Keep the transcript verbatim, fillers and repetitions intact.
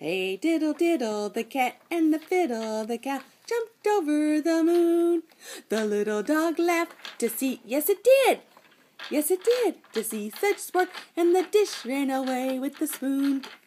Hey diddle diddle, the cat and the fiddle, the cow jumped over the moon. The little dog laughed to see, yes it did, yes it did, to see such sport, and the dish ran away with the spoon.